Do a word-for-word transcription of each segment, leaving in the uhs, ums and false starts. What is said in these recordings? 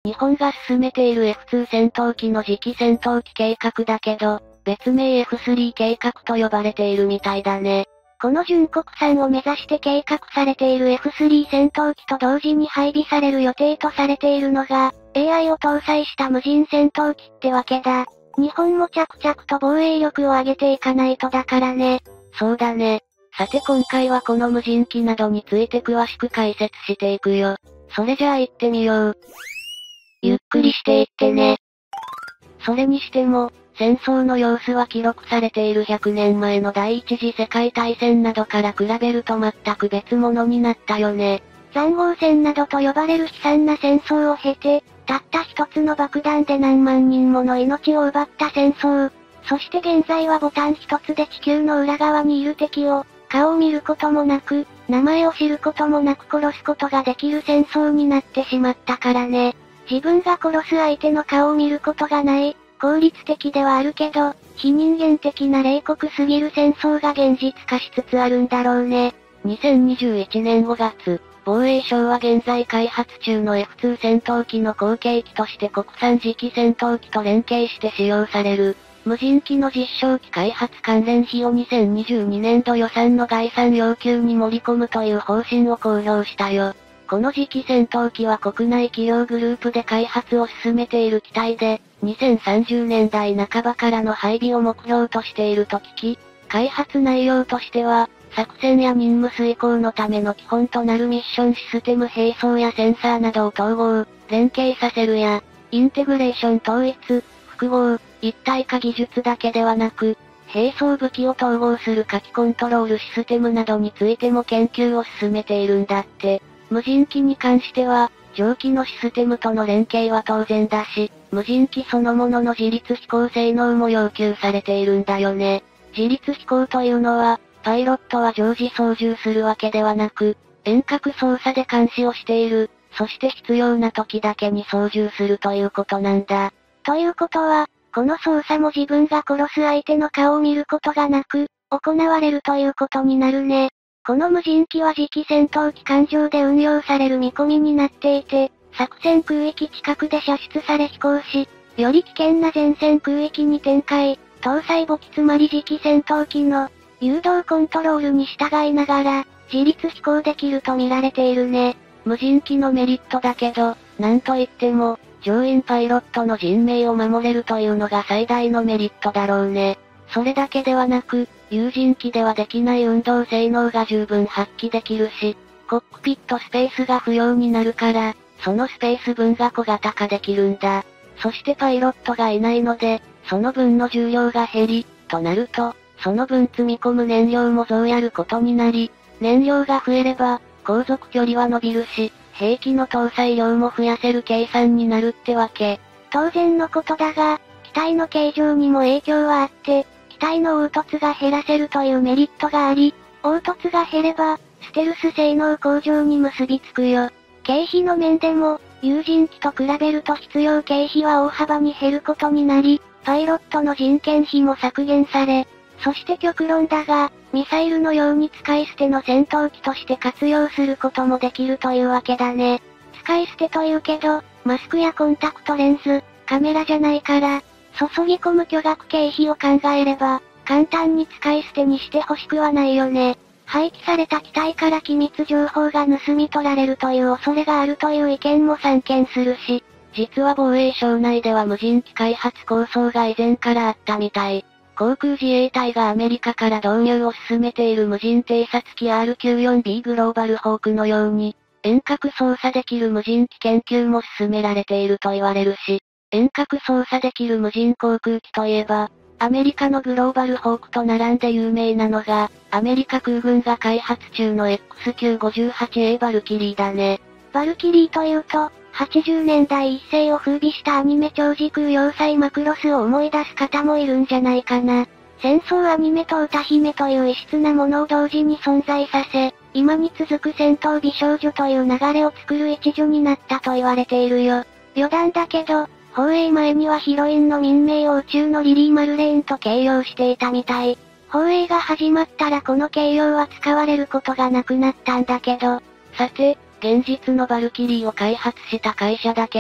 日本が進めている エフツー 戦闘機の次期戦闘機計画だけど、別名 エフスリー 計画と呼ばれているみたいだね。 この純国産を目指して計画されている エフスリー 戦闘機と同時に配備される予定とされているのが、エーアイ を搭載した無人戦闘機ってわけだ。日本も着々と防衛力を上げていかないとだからね。 そうだね。さて今回はこの無人機などについて詳しく解説していくよ。それじゃあ行ってみよう。ゆっくりしていってね。それにしても、戦争の様子は記録されているひゃくねんまえの第一次世界大戦などから比べると全く別物になったよね。 塹壕戦などと呼ばれる悲惨な戦争を経て、たった一つの爆弾で何万人もの命を奪った戦争。そして現在はボタン一つで地球の裏側にいる敵を、顔を見ることもなく、名前を知ることもなく殺すことができる戦争になってしまったからね。自分が殺す相手の顔を見ることがない、効率的ではあるけど、非人間的な冷酷すぎる戦争が現実化しつつあるんだろうね。 にせんにじゅういちねんごがつ、防衛省は現在開発中の エフツー 戦闘機の後継機として国産次期戦闘機と連携して使用される、無人機の実証機開発関連費をにせんにじゅうにねんど予算の概算要求に盛り込むという方針を公表したよ。この次期戦闘機は国内企業グループで開発を進めている機体で、にせんさんじゅうねんだいなかばからの配備を目標としていると聞き、開発内容としては、作戦や任務遂行のための基本となるミッションシステム並走やセンサーなどを統合、連携させるや、インテグレーション統一、複合、一体化技術だけではなく、並走武器を統合する火器コントロールシステムなどについても研究を進めているんだって。無人機に関しては、蒸気のシステムとの連携は当然だし、無人機そのものの自律飛行性能も要求されているんだよね。自律飛行というのは、パイロットは常時操縦するわけではなく、遠隔操作で監視をしている、そして必要な時だけに操縦するということなんだ。 ということは、この操作も自分が殺す相手の顔を見ることがなく、行われるということになるね。この無人機は次期戦闘機艦上で運用される見込みになっていて、作戦空域近くで射出され飛行し、より危険な前線空域に展開、搭載母機つまり次期戦闘機の誘導コントロールに従いながら、自律飛行できると見られているね。 無人機のメリットだけど、なんといっても、乗員パイロットの人命を守れるというのが最大のメリットだろうね。それだけではなく、有人機ではできない運動性能が十分発揮できるし、コックピットスペースが不要になるから、そのスペース分が小型化できるんだ。そしてパイロットがいないので、その分の重量が減り、となると、その分積み込む燃料も増やることになり、燃料が増えれば、航続距離は伸びるし、兵器の搭載量も増やせる計算になるってわけ。 当然のことだが、機体の形状にも影響はあって、機体の凹凸が減らせるというメリットがあり、凹凸が減れば、ステルス性能向上に結びつくよ。経費の面でも、有人機と比べると必要経費は大幅に減ることになり、パイロットの人件費も削減され、そして極論だが、ミサイルのように使い捨ての戦闘機として活用することもできるというわけだね。使い捨てというけど、マスクやコンタクトレンズ、カメラじゃないから、注ぎ込む巨額経費を考えれば、簡単に使い捨てにしてほしくはないよね。廃棄された機体から機密情報が盗み取られるという恐れがあるという意見も散見するし、 実は防衛省内では無人機開発構想が以前からあったみたい。航空自衛隊がアメリカから導入を進めている無人偵察機 アールきゅうじゅうよんビー グローバルホークのように、遠隔操作できる無人機研究も進められていると言われるし、遠隔操作できる無人航空機といえば、アメリカのグローバルホークと並んで有名なのが、アメリカ空軍が開発中の エックスキューごじゅうはちエー バルキリーだね。 バルキリーというと、はちじゅうねんだい一世を風靡したアニメ超時空要塞マクロスを思い出す方もいるんじゃないかな。戦争アニメと歌姫という異質なものを同時に存在させ、今に続く戦闘美少女という流れを作る一助になったと言われているよ。余談だけど、放映前にはヒロインの民名を宇宙のリリー・マルレーンと形容していたみたい。放映が始まったらこの形容は使われることがなくなったんだけど。 さて、現実のバルキリーを開発した会社だけど、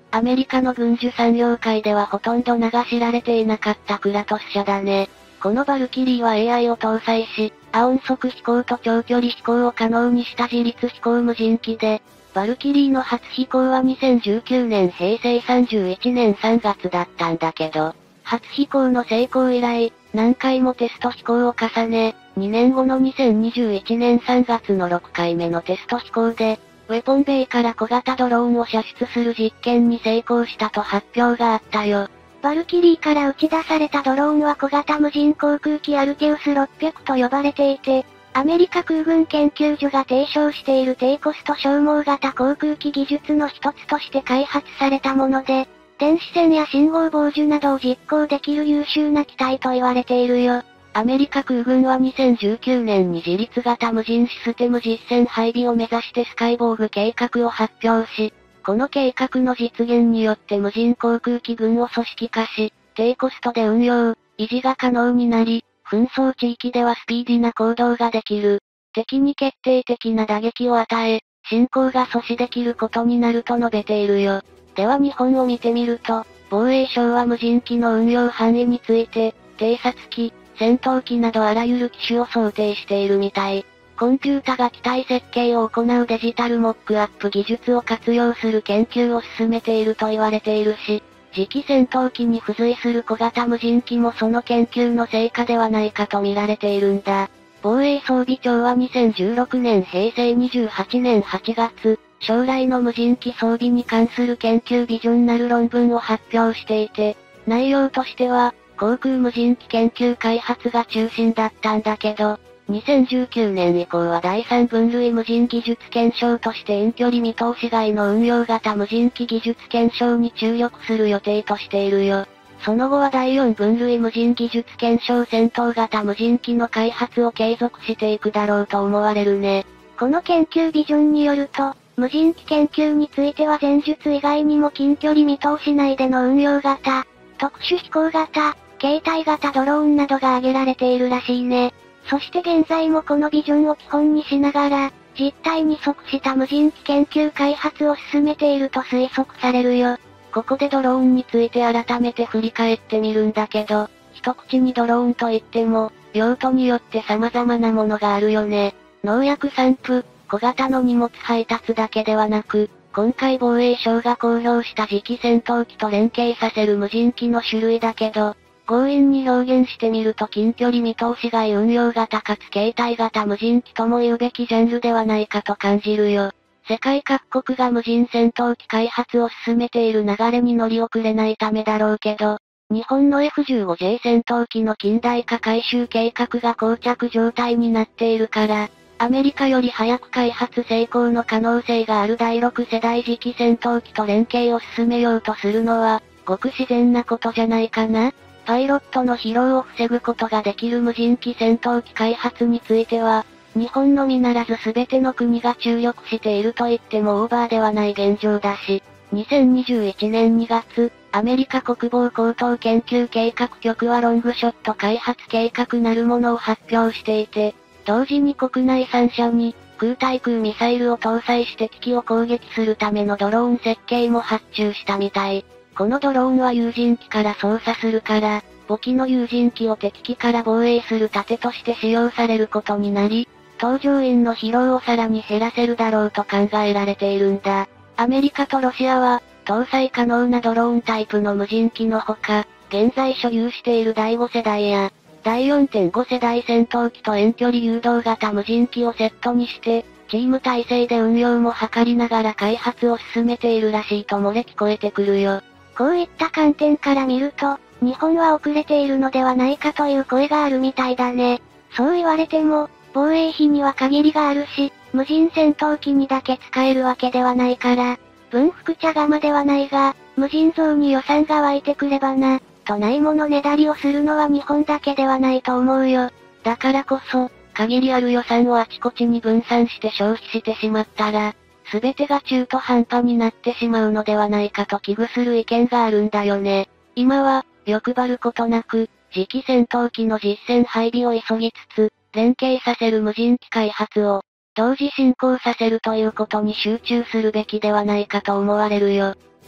アメリカの軍需産業界ではほとんど名が知られていなかったクラトス社だね。このバルキリーは エーアイ を搭載し、亜音速飛行と長距離飛行を可能にした自律飛行無人機で、バルキリーの初飛行はにせんじゅうきゅうねんへいせいさんじゅういちねんさんがつだったんだけど、初飛行の成功以来、何回もテスト飛行を重ね、にねんごのにせんにじゅういちねんさんがつのろっかいめのテスト飛行で、ウェポンベイから小型ドローンを射出する実験に成功したと発表があったよ。 バルキリーから打ち出されたドローンは小型無人航空機アルテウスろっぴゃくと呼ばれていて、アメリカ空軍研究所が提唱している低コスト消耗型航空機技術の一つとして開発されたもので、電子戦や信号傍受などを実行できる優秀な機体と言われているよ。 アメリカ空軍はにせんじゅうきゅうねんに自律型無人システム実戦配備を目指してスカイボーグ計画を発表し、この計画の実現によって無人航空機群を組織化し、低コストで運用、維持が可能になり、紛争地域ではスピーディな行動ができる。敵に決定的な打撃を与え、侵攻が阻止できることになると述べているよ。では日本を見てみると、防衛省は無人機の運用範囲について、偵察機、戦闘機などあらゆる機種を想定しているみたい。コンピュータが機体設計を行うデジタルモックアップ技術を活用する研究を進めていると言われているし、次期戦闘機に付随する小型無人機もその研究の成果ではないかと見られているんだ。防衛装備庁はにせんじゅうろくねんへいせいにじゅうはちねんはちがつ、将来の無人機装備に関する研究ビジョンなる論文を発表していて、内容としては、航空無人機研究開発が中心だったんだけど、にせんじゅうきゅうねん以降はだいさん分類無人技術検証として遠距離見通し外の運用型無人機技術検証に注力する予定としているよ。その後はだいよん分類無人技術検証戦闘型無人機の開発を継続していくだろうと思われるね。 この研究ビジョンによると、無人機研究については前述以外にも近距離見通し内での運用型、特殊飛行型、携帯型ドローンなどが挙げられているらしいね。そして現在もこのビジョンを基本にしながら、実態に即した無人機研究開発を進めていると推測されるよ。 ここでドローンについて改めて振り返ってみるんだけど、一口にドローンといっても、用途によって様々なものがあるよね。農薬散布、小型の荷物配達だけではなく、今回防衛省が公表した次期戦闘機と連携させる無人機の種類だけど、強引に表現してみると近距離見通し外運用型かつ携帯型無人機とも言うべきジャンルではないかと感じるよ。世界各国が無人戦闘機開発を進めている流れに乗り遅れないためだろうけど、日本の エフじゅうごジェー 戦闘機の近代化改修計画が膠着状態になっているから、アメリカより早く開発成功の可能性があるだいろく世代次期戦闘機と連携を進めようとするのは、ごく自然なことじゃないかな。パイロットの疲労を防ぐことができる無人機戦闘機開発については、日本のみならず全ての国が注力していると言ってもオーバーではない現状だし、にせんにじゅういちねんにがつ、アメリカ国防高等研究計画局はロングショット開発計画なるものを発表していて、同時に国内さんしゃに、空対空ミサイルを搭載して敵を攻撃するためのドローン設計も発注したみたい。このドローンは有人機から操作するから、母機の有人機を敵機から防衛する盾として使用されることになり、搭乗員の疲労をさらに減らせるだろうと考えられているんだ。アメリカとロシアは、搭載可能なドローンタイプの無人機のほか、現在所有しているだいご世代や、だい よんてんご 世代戦闘機と遠距離誘導型無人機をセットにして、チーム体制で運用も図りながら開発を進めているらしいと漏れ聞こえてくるよ。 こういった観点から見ると、日本は遅れているのではないかという声があるみたいだね。そう言われても、防衛費には限りがあるし、無人戦闘機にだけ使えるわけではないから、文福茶釜ではないが、無尽蔵に予算が湧いてくればな、とないものねだりをするのは日本だけではないと思うよ。 だからこそ、限りある予算をあちこちに分散して消費してしまったら、すべてが中途半端になってしまうのではないかと危惧する意見があるんだよね。今は、欲張ることなく、次期戦闘機の実戦配備を急ぎつつ、連携させる無人機開発を、同時進行させるということに集中するべきではないかと思われるよ。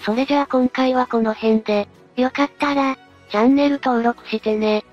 それじゃあ今回はこの辺で、 よかったら、 チャンネル登録してね。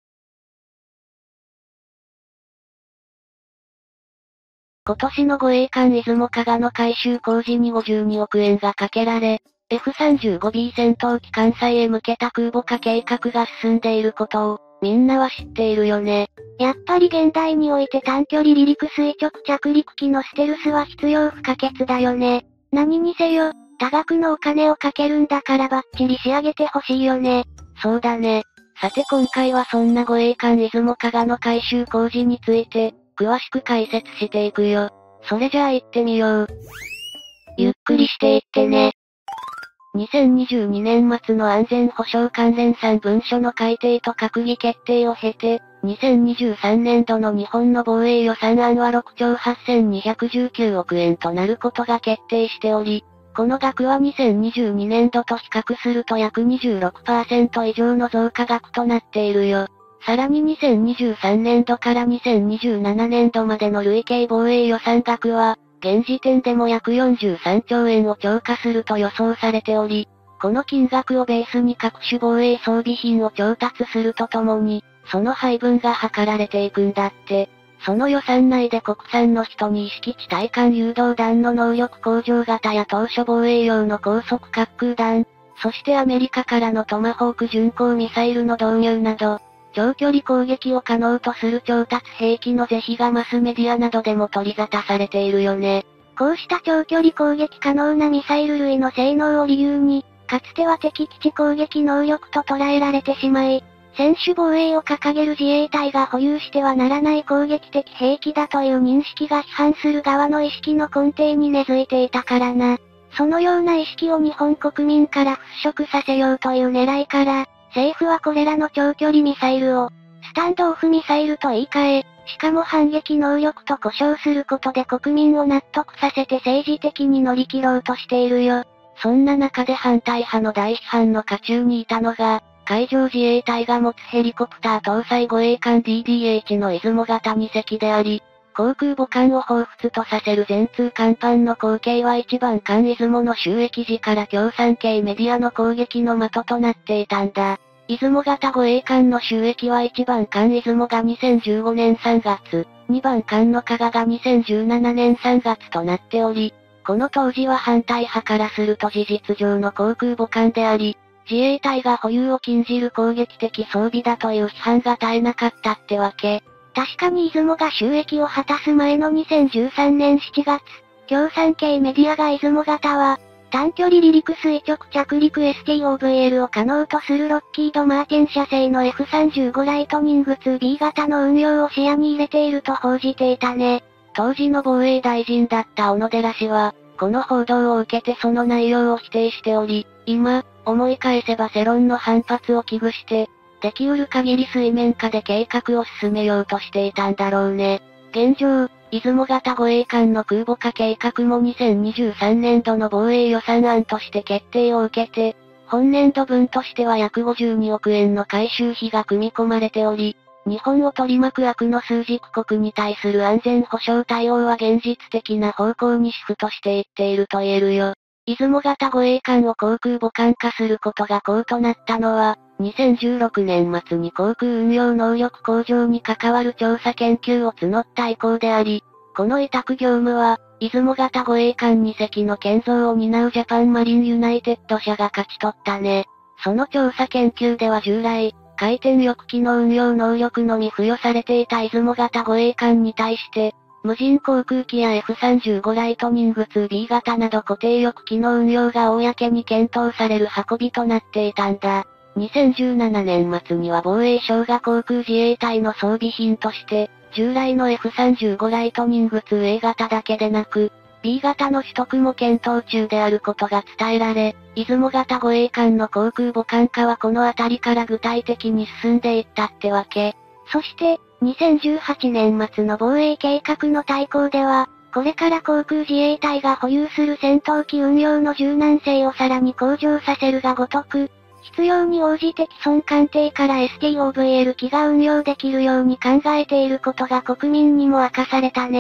今年の護衛艦出雲加賀の改修工事にごじゅうにおくえんがかけられ、エフさんじゅうごビー 戦闘機関西へ向けた空母化計画が進んでいることを、みんなは知っているよね。 やっぱり現代において短距離離陸垂直着陸機のステルスは必要不可欠だよね。何にせよ、多額のお金をかけるんだからバッチリ仕上げてほしいよね。 そうだね。さて今回はそんな護衛艦出雲加賀の改修工事について、詳しく解説していくよ。それじゃあ行ってみよう。ゆっくりしていってね。にせんにじゅうにねん末の安全保障関連さん文書の改定と閣議決定を経て、にせんにじゅうさんねんどの日本の防衛予算案はろくちょうはっせんにひゃくじゅうきゅうおくえんとなることが決定しており、この額はにせんにじゅうにねんどと比較すると約 にじゅうろくパーセント 以上の増加額となっているよ。さらににせんにじゅうさんねんどからにせんにじゅうななねんどまでの累計防衛予算額は、現時点でも約よんじゅうさんちょうえんを超過すると予想されており、この金額をベースに各種防衛装備品を調達するとともに、その配分が図られていくんだって。その予算内で国産の人に意識地対艦誘導弾の能力向上型や当初防衛用の高速滑空弾、そしてアメリカからのトマホーク巡航ミサイルの導入など、長距離攻撃を可能とする調達兵器の是非がマスメディアなどでも取り沙汰されているよね。 こうした長距離攻撃可能なミサイル類の性能を理由に、かつては敵基地攻撃能力と捉えられてしまい、専守防衛を掲げる自衛隊が保有してはならない攻撃的兵器だという認識が批判する側の意識の根底に根付いていたからな。そのような意識を日本国民から払拭させようという狙いから、政府はこれらの長距離ミサイルを、スタンドオフミサイルと言い換え、しかも反撃能力と呼称することで国民を納得させて政治的に乗り切ろうとしているよ。 そんな中で反対派の大批判の渦中にいたのが、海上自衛隊が持つヘリコプター搭載護衛艦 ディーディーエイチ の出雲型にせきであり、航空母艦を彷彿とさせる全通甲板の光景は一番艦出雲の収益時から共産系メディアの攻撃の的となっていたんだ。出雲型護衛艦の収益はいちばん艦出雲がにせんじゅうごねんさんがつ、にばん艦の加賀がにせんじゅうななねんさんがつとなっており、この当時は反対派からすると事実上の航空母艦であり、自衛隊が保有を禁じる攻撃的装備だという批判が絶えなかったってわけ。 確かに出雲が収益を果たす前のにせんじゅうさんねんしちがつ、共産系メディアが出雲型は、短距離離陸垂直着陸 エスティーオーブイエル を可能とするロッキード・マーティン社製の エフさんじゅうご ライトニング ツービー 型の運用を視野に入れていると報じていたね。 当時の防衛大臣だった小野寺氏は、この報道を受けてその内容を否定しており、今、思い返せば世論の反発を危惧して、できうる限り水面下で計画を進めようとしていたんだろうね。現状、出雲型護衛艦の空母化計画もにせんにじゅうさんねんどの防衛予算案として決定を受けて、本年度分としては約ごじゅうにおくえんの改修費が組み込まれており、日本を取り巻く悪の枢軸国に対する安全保障対応は現実的な方向にシフトしていっていると言えるよ。出雲型護衛艦を航空母艦化することが功となったのは、にせんじゅうろくねん末に航空運用能力向上に関わる調査研究を募った意向であり、この委託業務は、出雲型護衛艦にせきの建造を担うジャパンマリンユナイテッド社が勝ち取ったね。その調査研究では従来、回転翼機の運用能力のみ付与されていた出雲型護衛艦に対して、無人航空機や エフさんじゅうご ライトニング ツービー 型など固定翼機の運用が公に検討される運びとなっていたんだ。にせんじゅうななねん末には防衛省が航空自衛隊の装備品として、従来の エフさんじゅうご ライトニング ツーエー 型だけでなく、ビー 型の取得も検討中であることが伝えられ、出雲型護衛艦の航空母艦化はこのあたりから具体的に進んでいったってわけ。 そして、にせんじゅうはちねん末の防衛計画の大綱では、これから航空自衛隊が保有する戦闘機運用の柔軟性をさらに向上させるがごとく、必要に応じて既存艦艇から エスティーオーブイエル 機が運用できるように考えていることが国民にも明かされたね。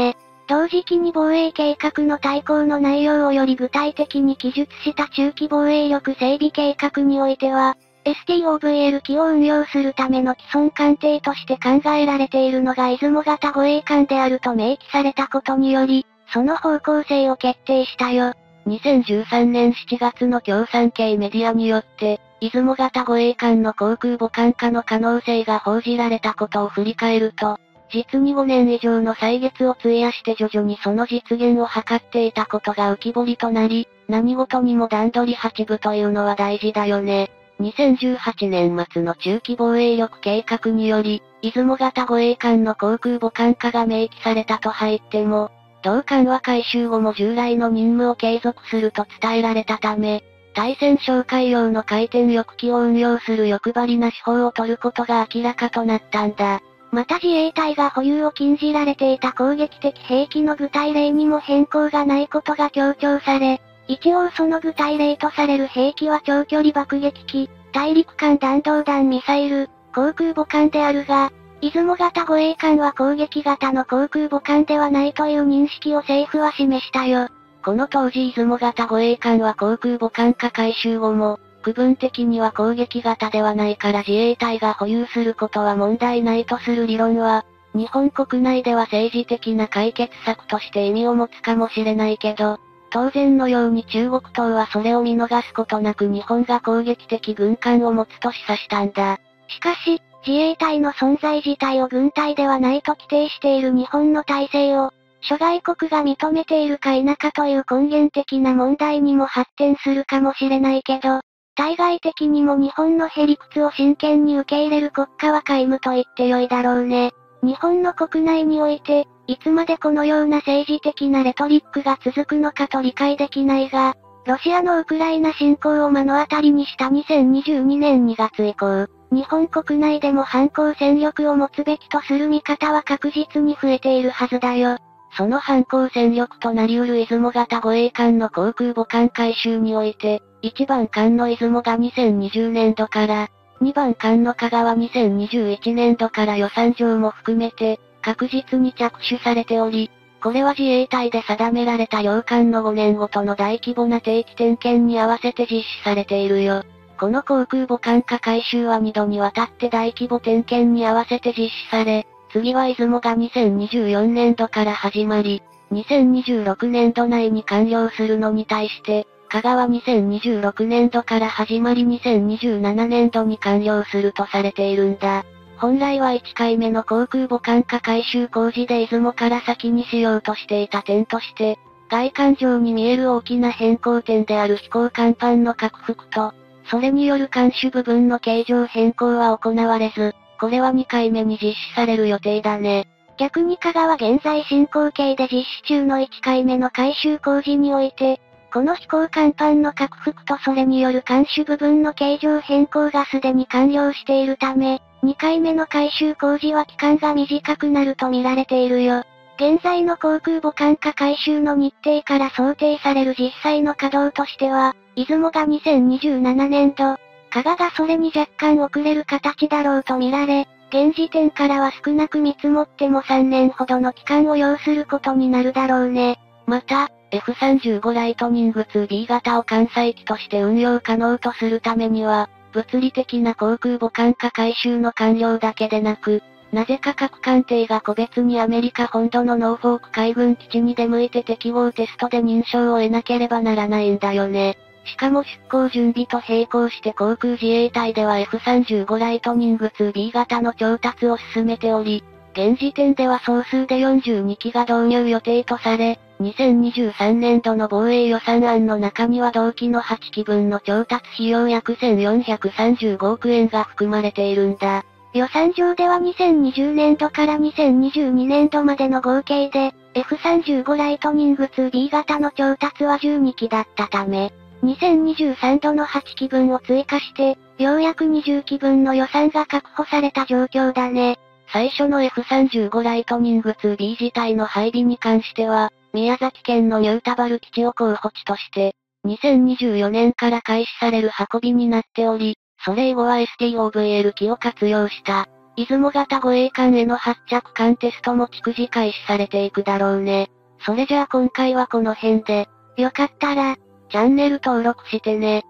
同時期に防衛計画の大綱の内容をより具体的に記述した中期防衛力整備計画においては、エスティーオーブイエル 機を運用するための既存艦艇として考えられているのが出雲型護衛艦であると明記されたことにより、その方向性を決定したよ。 にせんじゅうさんねんしちがつの共産系メディアによって、出雲型護衛艦の航空母艦化の可能性が報じられたことを振り返ると、実にごねん以上の歳月を費やして徐々にその実現を図っていたことが浮き彫りとなり、何事にも段取り八分というのは大事だよね。にせんじゅうはちねん末の中期防衛力計画により、出雲型護衛艦の航空母艦化が明記されたと入っても、同艦は改修後も従来の任務を継続すると伝えられたため、対戦哨戒用の回転翼機を運用する欲張りな手法を取ることが明らかとなったんだ。 また自衛隊が保有を禁じられていた攻撃的兵器の具体例にも変更がないことが強調され、一応その具体例とされる兵器は長距離爆撃機、大陸間弾道弾ミサイル、航空母艦であるが、出雲型護衛艦は攻撃型の航空母艦ではないという認識を政府は示したよ。 この当時出雲型護衛艦は航空母艦化改修後も、区分的には攻撃型ではないから自衛隊が保有することは問題ないとする理論は、日本国内では政治的な解決策として意味を持つかもしれないけど、当然のように中国党はそれを見逃すことなく日本が攻撃的軍艦を持つと示唆したんだ。 しかし、自衛隊の存在自体を軍隊ではないと規定している日本の体制を、諸外国が認めているか否かという根源的な問題にも発展するかもしれないけど、対外的にも日本のへ理屈を真剣に受け入れる国家は皆無と言ってよいだろうね。日本の国内において、いつまでこのような政治的なレトリックが続くのかと理解できないが、ロシアのウクライナ侵攻を目の当たりにしたにせんにじゅうにねんにがつ以降、日本国内でも反抗戦力を持つべきとする見方は確実に増えているはずだよ。 その反抗戦力となり得る出雲型護衛艦の航空母艦改修において、いちばん艦の出雲がにせんにじゅうねんどから、にばん艦の加賀はにせんにじゅういちねんどから予算上も含めて、確実に着手されており、これは自衛隊で定められた両艦のごねんごとの大規模な定期点検に合わせて実施されているよ。この航空母艦化改修はにどにわたって大規模点検に合わせて実施され、次は出雲がにせんにじゅうよねんどから始まり、にせんにじゅうろくねんど内に完了するのに対して、加賀はにせんにじゅうろくねんどから始まりにせんにじゅうななねんどに完了するとされているんだ。本来はいっかいめの航空母艦化改修工事で出雲から先にしようとしていた点として、外観上に見える大きな変更点である飛行甲板の拡幅と、それによる艦首部分の形状変更は行われず、これはにかいめに実施される予定だね。 逆に加賀は現在進行形で実施中のいっかいめの改修工事において、この飛行甲板の拡幅とそれによる艦首部分の形状変更がすでに完了しているため、にかいめの改修工事は期間が短くなると見られているよ。現在の航空母艦化改修の日程から想定される実際の稼働としては、出雲がにせんにじゅうななねんど、加賀がそれに若干遅れる形だろうと見られ、現時点からは少なく見積もってもさんねんほどの期間を要することになるだろうね。 また、エフさんじゅうご ライトニング ツービー 型を艦載機として運用可能とするためには、物理的な航空母艦化改修の完了だけでなく、なぜか各艦艇が個別にアメリカ本土のノーフォーク海軍基地に出向いて適合テストで認証を得なければならないんだよね。しかも出航準備と並行して航空自衛隊では エフさんじゅうご ライトニング ツービー 型の調達を進めており、現時点では総数でよんじゅうにきが導入予定とされ、にせんにじゅうさんねんどの防衛予算案の中には同機のはちきぶんの調達費用約せんよんひゃくさんじゅうごおくえんが含まれているんだ。 予算上ではにせんにじゅうねんどからにせんにじゅうにねんどまでの合計で、エフさんじゅうご ライトニング ツービー 型の調達はじゅうにきだったため、にせんにじゅうさんどのはちきぶんを追加して、ようやくにじゅっきぶんの予算が確保された状況だね。 最初の エフさんじゅうご ライトニング ツービー 自体の配備に関しては、宮崎県のニュータバル基地を候補地として、にせんにじゅうよねんから開始される運びになっており、それ以後は エスティーオーブイエル 機を活用した、出雲型護衛艦への発着艦テストも逐次開始されていくだろうね。 それじゃあ今回はこの辺で、 よかったら、 チャンネル登録してね。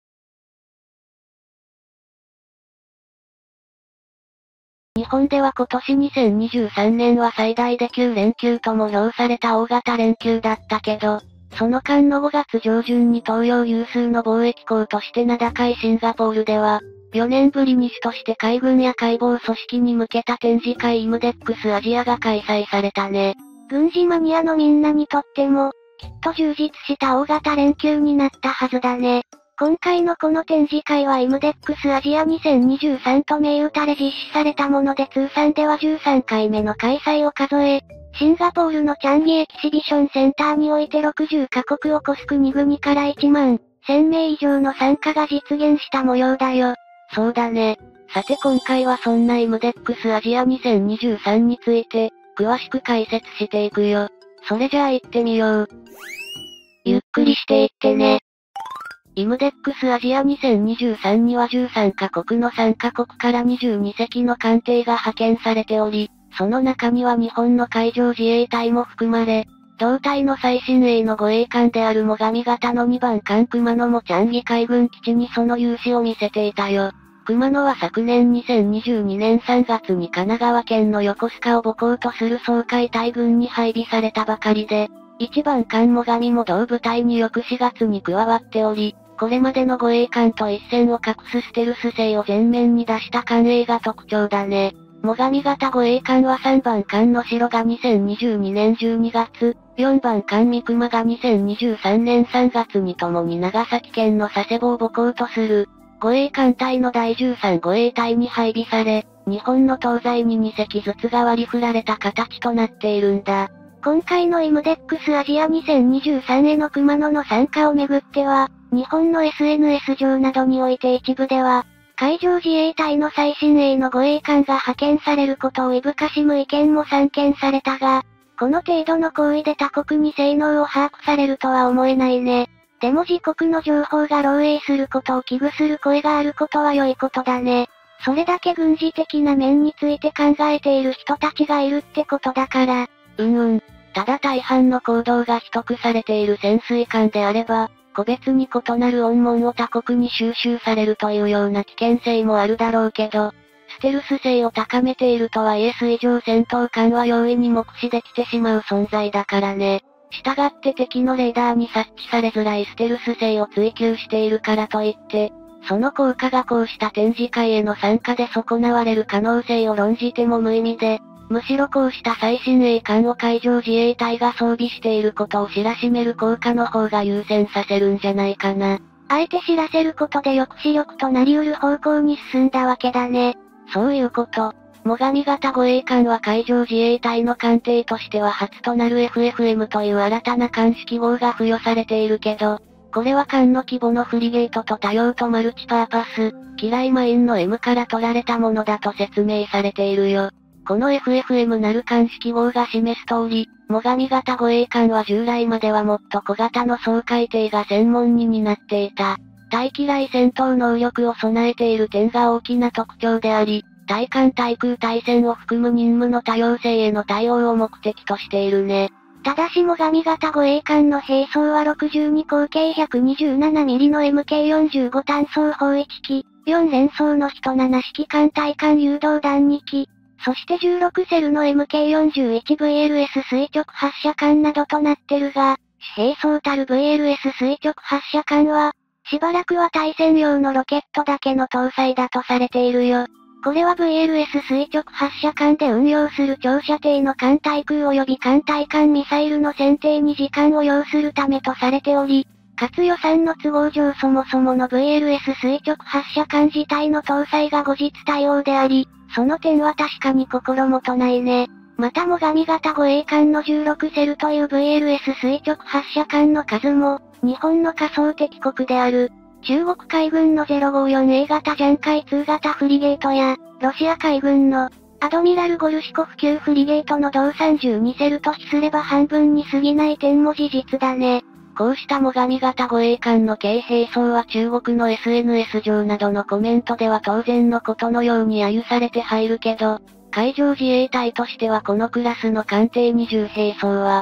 日本では今年にせんにじゅうさんねんは最大できゅうれんきゅうとも評された大型連休だったけど、その間のごがつ上旬に東洋有数の貿易港として名高いシンガポールでは、よねんぶりに主として海軍や海防組織に向けた展示会イムデックスアジアが開催されたね。 軍事マニアのみんなにとっても、きっと充実した大型連休になったはずだね。今回のこの展示会はイムデックスアジアにせんにじゅうさんと銘打たれ実施されたもので通算ではじゅうさんかいめの開催を数え、シンガポールのチャンギエキシビションセンターにおいてろくじゅっかこくを超す国々からいちまんせんめい以上の参加が実現した模様だよ。 そうだね。さて今回はそんなイムデックスアジアにせんにじゅうさんについて、詳しく解説していくよ。それじゃあ行ってみよう。 ゆっくりしていってね。 イムデックスアジアにせんにじゅうさんにはじゅうさんかこくの参加国からにじゅうにせきの艦艇が派遣されており、その中には日本の海上自衛隊も含まれ、同隊の最新鋭の護衛艦である最上型のにばん艦熊野もチャンギ海軍基地にその勇姿を見せていたよ。熊野は昨年にせんにじゅうにねんさんがつに神奈川県の横須賀を母港とする掃海隊軍に配備されたばかりで、いちばん艦最上も同部隊に翌しがつに加わっており、これまでの護衛艦と一線を画すステルス性を前面に出した艦影が特徴だね。最上型護衛艦はさんばん艦の白がにせんにじゅうにねんじゅうにがつ、よんばん艦三熊がにせんにじゅうさんねんさんがつにともに長崎県の佐世保を母港とする、護衛艦隊のだいじゅうさん護衛隊に配備され、日本の東西ににせきずつが割り振られた形となっているんだ。 今回のイムデックスアジアにせんにじゅうさんへの熊野の参加をめぐっては、日本の エスエヌエス 上などにおいて一部では、海上自衛隊の最新鋭の護衛艦が派遣されることをいぶかしむ意見も散見されたが、この程度の行為で他国に性能を把握されるとは思えないね。でも自国の情報が漏洩することを危惧する声があることは良いことだね。それだけ軍事的な面について考えている人たちがいるってことだから。 うんうん。ただ大半の行動が秘匿されている潜水艦であれば、個別に異なる音紋を他国に収集されるというような危険性もあるだろうけど、ステルス性を高めているとはいえ水上戦闘艦は容易に目視できてしまう存在だからね。したがって敵のレーダーに察知されづらいステルス性を追求しているからといって、その効果がこうした展示会への参加で損なわれる可能性を論じても無意味で、むしろこうした最新鋭艦を海上自衛隊が装備していることを知らしめる効果の方が優先させるんじゃないかな。 あえて知らせることで抑止力となり得る方向に進んだわけだね。 そういうこと。最上型護衛艦は海上自衛隊の艦艇としては初となる エフエフエム という新たな艦式号が付与されているけど、これは艦の規模のフリゲートと多用途マルチパーパス、機雷マインの エム から取られたものだと説明されているよ。この エフエフエム なる艦式号が示す通り、最上型護衛艦は従来まではもっと小型の掃海艇が専門に担っていた。対機雷戦闘能力を備えている点が大きな特徴であり、対艦対空対戦を含む任務の多様性への対応を目的としているね。 ただし最上型護衛艦の兵装はろくじゅうに口径 ひゃくにじゅうななミリ の エムケーよんじゅうご 単装砲いっき、よん連装の人なな式艦対艦誘導弾にき、そしてじゅうろくセルの エムケーよんじゅういちブイエルエス 垂直発射艦などとなってるが、主兵装たる ブイエルエス 垂直発射艦は、しばらくは対戦用のロケットだけの搭載だとされているよ。これは ブイエルエス 垂直発射艦で運用する長射程の艦対空及び艦対艦ミサイルの選定に時間を要するためとされており、かつ予算の都合上そもそもの ブイエルエス 垂直発射艦自体の搭載が後日対応であり、その点は確かに心もとないね。また最上型護衛艦のじゅうろくセルという ブイエルエス 垂直発射艦の数も、日本の仮想敵国である、中国海軍の ゼロごーよんエー 型ジャンカイツー型フリゲートや、ロシア海軍の、アドミラル・ゴルシコフ級フリゲートの同さんじゅうにセルと比すれば半分に過ぎない点も事実だね。 こうした最上型護衛艦の軽兵装は中国の エスエヌエス 上などのコメントでは当然のことのように揶揄されて入るけど、海上自衛隊としてはこのクラスの艦艇にじゅう兵装は、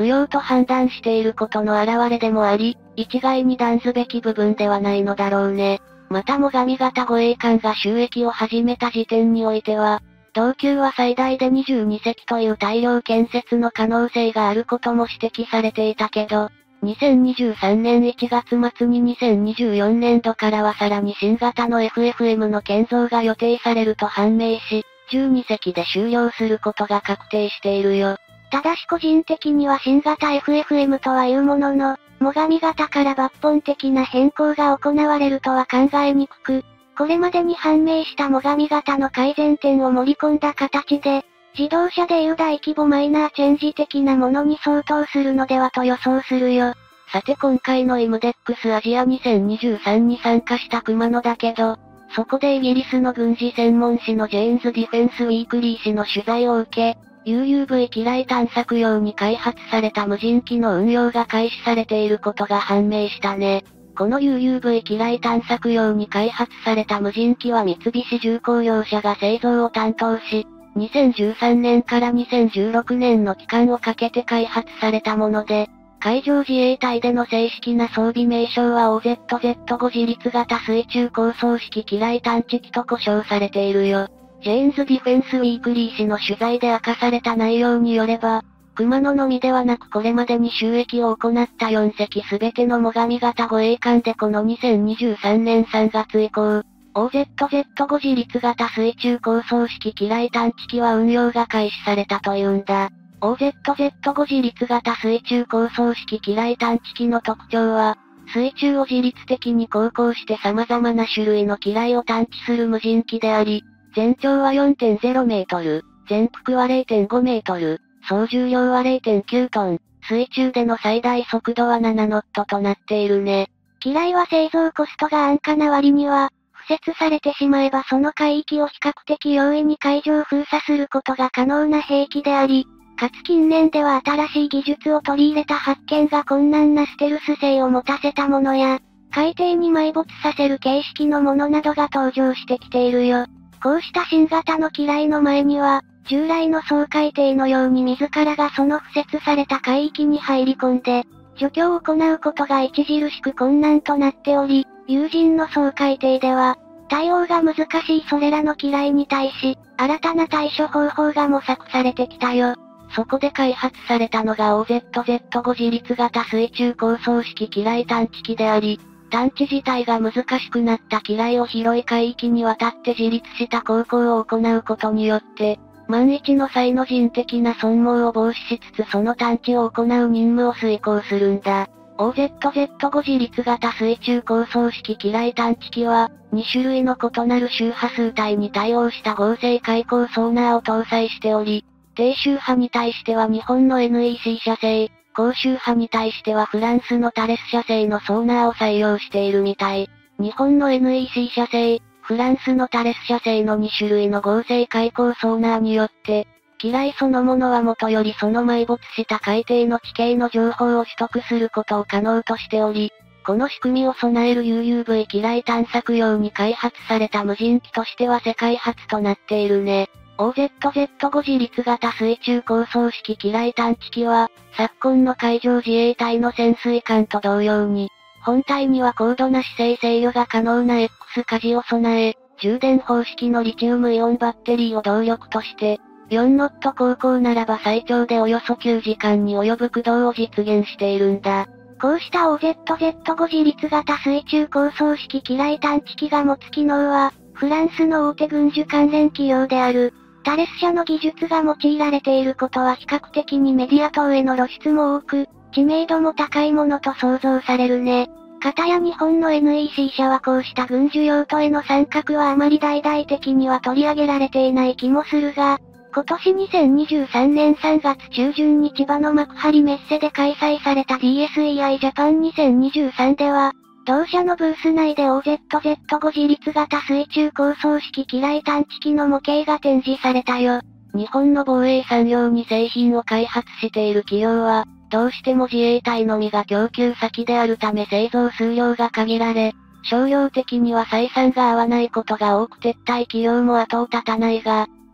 不要と判断していることの表れでもあり、一概に断ずべき部分ではないのだろうね。また最上型護衛艦が収益を始めた時点においては、同級は最大でにじゅうにせきという大量建設の可能性があることも指摘されていたけど、にせんにじゅうさんねんいちがつ末ににせんにじゅうよねんどからはさらに新型の エフエフエム の建造が予定されると判明し、じゅうにせきで終了することが確定しているよ。 ただし個人的には新型 エフエフエム とはいうものの、最上型から抜本的な変更が行われるとは考えにくく、これまでに判明した最上型の改善点を盛り込んだ形で、自動車でいう大規模マイナーチェンジ的なものに相当するのではと予想するよ。 さて今回のイムデックスアジアにせんにじゅうさんに参加した熊野だけど、そこでイギリスの軍事専門誌のジェーンズ・ディフェンス・ウィークリー誌の取材を受け、ユーユーブイ 機雷探索用に開発された無人機の運用が開始されていることが判明したね。この ユーユーブイ 機雷探索用に開発された無人機は三菱重工業者が製造を担当し、にせんじゅうさんねんからにせんじゅうろくねんの期間をかけて開発されたもので、海上自衛隊での正式な装備名称は オーゼットゼットご 自立型水中高層式機雷探知機と呼称されているよ。ジェーンズ・ディフェンス・ウィークリー誌の取材で明かされた内容によれば、熊野のみではなくこれまでに収益を行ったよんせきすべての最上型護衛艦でこのにせんにじゅうさんねんさんがつ以降、オーゼットゼットご 自立型水中高層式機雷探知機は運用が開始されたというんだ。オーゼットゼットご 自立型水中高層式機雷探知機の特徴は、水中を自律的に航行して様々な種類の機雷を探知する無人機であり、全長は よんてんゼロメートル、全幅は れいてんごメートル、総重量は れいてんきゅうトン、水中での最大速度はななノットとなっているね。 機雷は製造コストが安価な割には、敷設されてしまえばその海域を比較的容易に海上封鎖することが可能な兵器であり、かつ近年では新しい技術を取り入れた発見が困難なステルス性を持たせたものや、海底に埋没させる形式のものなどが登場してきているよ。こうした新型の機雷の前には、従来の掃海艇のように自らがその敷設された海域に入り込んで、除去を行うことが著しく困難となっており、有人の掃海艇では、対応が難しいそれらの機雷に対し、新たな対処方法が模索されてきたよ。 そこで開発されたのが オーゼットゼットご 自立型水中高層式機雷探知機であり、探知自体が難しくなった機雷を広い海域にわたって自立した航行を行うことによって、万一の際の人的な損耗を防止しつつその探知を行う任務を遂行するんだ。オーゼットゼットご 自立型水中高層式機雷探知機は、に種類の異なる周波数帯に対応した合成開口ソーナーを搭載しており、低周波に対しては日本の エヌイーシー 社製、高周波に対してはフランスのタレス社製のソーナーを採用しているみたい。日本の エヌイーシー 社製、フランスのタレス社製のに種類の合成開口ソーナーによって、機雷そのものは元よりその埋没した海底の地形の情報を取得することを可能としており、この仕組みを備える ユーユーブイ 機雷探索用に開発された無人機としては世界初となっているね。オーゼットゼットご 自立型水中高層式機雷探知機は、昨今の海上自衛隊の潜水艦と同様に、本体には高度な姿勢制御が可能な X 舵を備え、充電方式のリチウムイオンバッテリーを動力として、よんノット航行ならば最長でおよそきゅうじかんに及ぶ駆動を実現しているんだ。 こうした オーゼットゼットご 自立型水中高層式機雷探知機が持つ機能は、フランスの大手軍需関連企業である、タレス社の技術が用いられていることは比較的にメディア等への露出も多く、知名度も高いものと想像されるね。かたや日本の エヌイーシー 社はこうした軍需用途への参画はあまり大々的には取り上げられていない気もするが、今年にせんにじゅうさんねんさんがつ中旬に千葉の幕張メッセで開催された ディーエスイーアイ ジャパンにせんにじゅうさんでは、同社のブース内で オーゼットゼットご 自立型水中高層式機雷探知機の模型が展示されたよ。 日本の防衛産業に製品を開発している企業は、どうしても自衛隊のみが供給先であるため製造数量が限られ、商業的には採算が合わないことが多く撤退企業も後を絶たないが、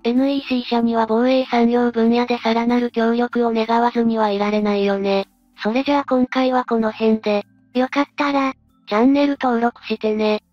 エヌイーシー 社には防衛産業分野でさらなる協力を願わずにはいられないよね。それじゃあ今回はこの辺で。 よかったら、 チャンネル登録してね。